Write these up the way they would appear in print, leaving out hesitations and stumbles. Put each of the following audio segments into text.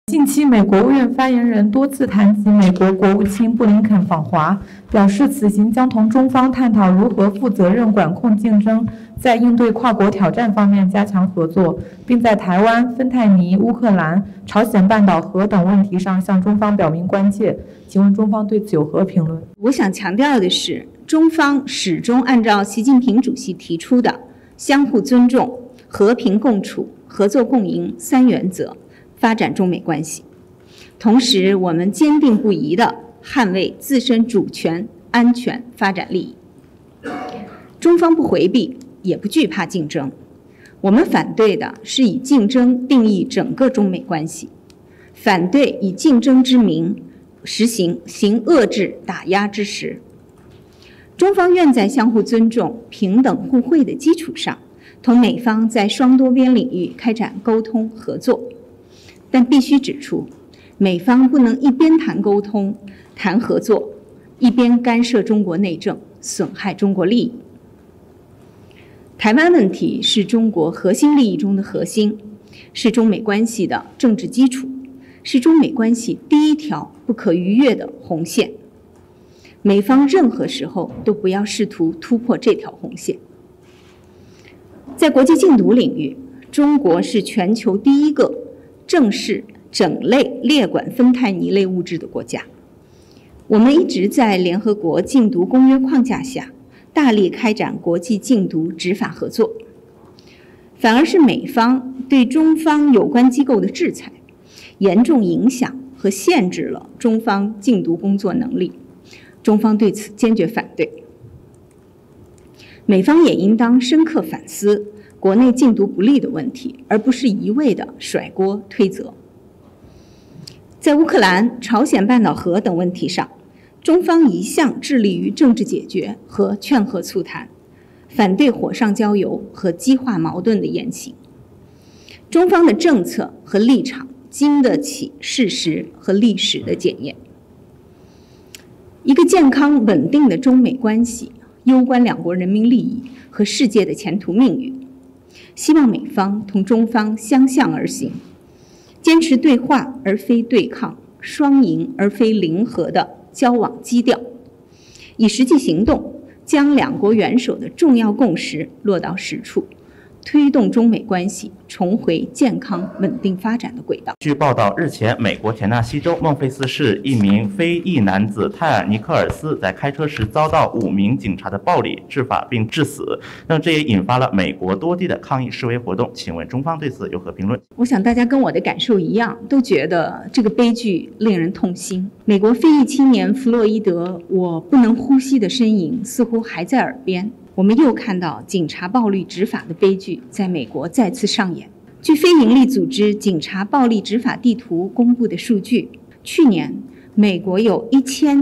近期，美国务院发言人多次谈及美国国务卿布林肯访华，表示此行将同中方探讨如何负责任管控竞争，在应对跨国挑战方面加强合作，并在台湾、芬太尼、乌克兰、朝鲜半岛核等问题上向中方表明关切。请问中方对此有何评论？ 我想强调的是，中方始终按照习近平主席提出的相互尊重、和平共处、合作共赢三原则发展中美关系，同时我们坚定不移地捍卫自身主权、安全、发展利益。中方不回避，也不惧怕竞争。我们反对的是以竞争定义整个中美关系，反对以竞争之名行遏制、打压之实。中方愿在相互尊重、平等互惠的基础上，同美方在双多边领域开展沟通合作。但必须指出，美方不能一边谈沟通、谈合作，一边干涉中国内政，损害中国利益。台湾问题是中国核心利益中的核心，是中美关系的政治基础，是中美关系第一条不可逾越的红线。美方任何时候都不要试图突破这条红线。在国际禁毒领域，中国是全球第一个正式整类列管芬太尼类物质的国家。我们一直在联合国禁毒公约框架下大力开展国际禁毒执法合作，反而是美方对中方有关机构的制裁，严重影响和限制了中方禁毒工作能力。中方对此坚决反对。美方也应当深刻反思国内禁毒不力的问题，而不是一味的甩锅推责。在乌克兰、朝鲜半岛核等问题上，中方一向致力于政治解决和劝和促谈，反对火上浇油和激化矛盾的言行。中方的政策和立场经得起事实和历史的检验。一个健康稳定的中美关系攸关两国人民利益和世界的前途命运。希望美方同中方相向而行，坚持对话而非对抗、双赢而非零和的交往基调，以实际行动将两国元首的重要共识落到实处，推动中美关系重回健康稳定发展的轨道。 据报道，日前美国田纳西州孟菲斯市一名非裔男子泰尔尼克尔斯在开车时遭到5名警察的暴力致法并致死，那这也引发了美国多地的抗议示威活动。请问中方对此有何评论？ 我想大家跟我的感受一样，都觉得这个悲剧令人痛心。美国非裔青年弗洛伊德我不能呼吸的身影似乎还在耳边。我们又看到警察暴力执法的悲剧在美国再次上演。据非营利组织警察暴力执法地图公布的数据，去年美国有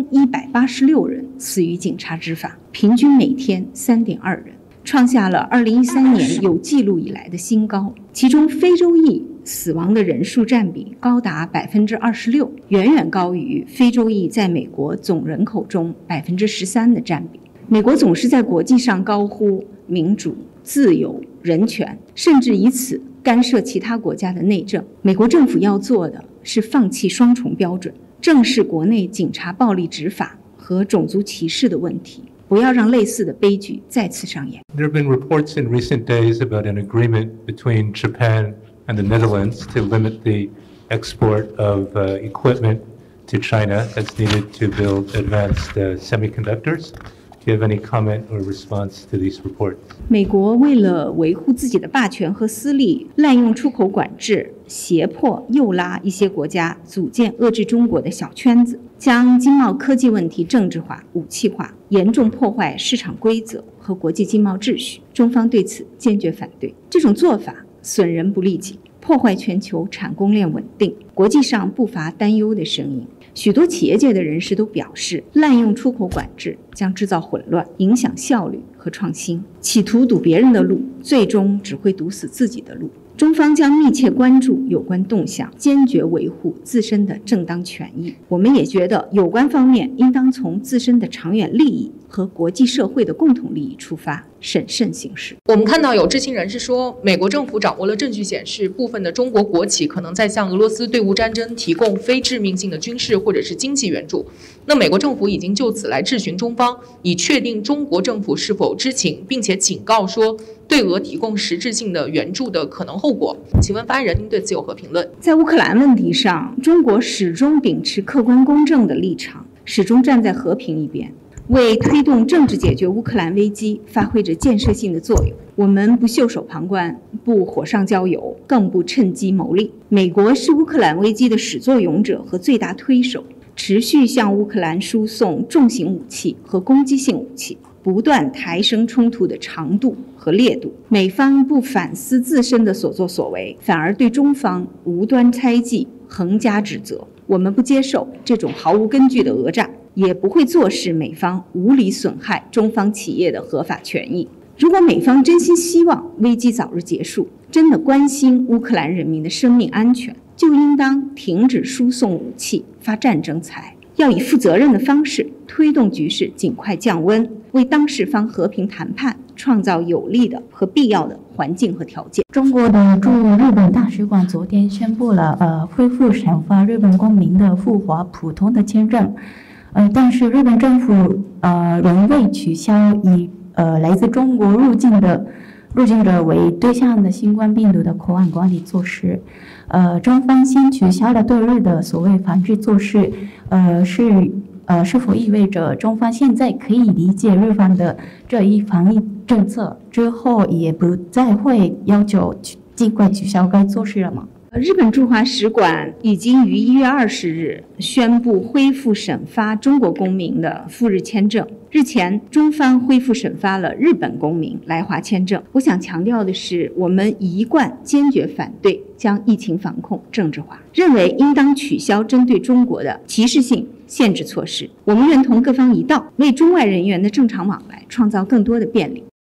1186人死于警察执法，平均每天3.2人，创下了2013年有记录以来的新高。其中非洲裔死亡的人数占比高达26%，远远高于非洲裔在美国总人口中13%的占比。美国总是在国际上高呼民主、自由、人权，甚至以此干涉其他国家的内政。美国政府要做的是放弃双重标准，正视国内警察暴力执法和种族歧视的问题，不要让类似的悲剧再次上演。 There have been reports in recent days about an agreement between Japan and the Netherlands to limit the export of equipment to China that's needed to build advanced semiconductors. Do you have any comment or response to these reports? 美国为了维护自己的霸权和私利，滥用出口管制，胁迫诱拉一些国家组建遏制中国的小圈子，将经贸科技问题政治化、武器化，严重破坏市场规则和国际经贸秩序。中方对此坚决反对。这种做法损人不利己，破坏全球产供链稳定。国际上不乏担忧的声音。许多企业界的人士都表示，滥用出口管制将制造混乱，影响效率和创新，企图堵别人的路，最终只会堵死自己的路。中方将密切关注有关动向，坚决维护自身的正当权益。我们也觉得有关方面应当从自身的长远利益和国际社会的共同利益出发， 审慎行事。 我们看到有知情人士说，美国政府掌握了证据显示，部分的中国国企可能在向俄罗斯对乌战争提供非致命性的军事或者是经济援助。那美国政府已经就此来质询中方，以确定中国政府是否知情，并且警告说对俄提供实质性的援助的可能后果。请问发言人，您对此有何评论？ 在乌克兰问题上，中国始终秉持客观公正的立场，始终站在和平一边，为推动政治解决乌克兰危机发挥着建设性的作用。我们不袖手旁观，不火上浇油，更不趁机谋利。美国是乌克兰危机的始作俑者和最大推手，持续向乌克兰输送重型武器和攻击性武器，不断抬升冲突的长度和烈度。美方不反思自身的所作所为，反而对中方无端猜忌、横加指责。我们不接受这种毫无根据的讹诈，也不会坐视美方无理损害中方企业的合法权益。如果美方真心希望危机早日结束，真的关心乌克兰人民的生命安全，就应当停止输送武器、发战争财，要以负责任的方式推动局势尽快降温，为当事方和平谈判创造有利的和必要的环境和条件。 中国的驻日本大使馆昨天宣布了恢复审发日本公民的赴华普通的签证，但是日本政府仍未取消以来自中国入境者为对象的新冠病毒的口岸管理措施。中方先取消了对日的所谓防治措施，是否意味着中方现在可以理解日方的这一防疫政策，之后也不再会要求尽快取消该措施了吗？ 日本驻华使馆已经于1月20日宣布恢复审发中国公民的赴日签证。日前，中方恢复审发了日本公民来华签证。我想强调的是，我们一贯坚决反对将疫情防控政治化，认为应当取消针对中国的歧视性限制措施。我们认同各方一道，为中外人员的正常往来创造更多的便利。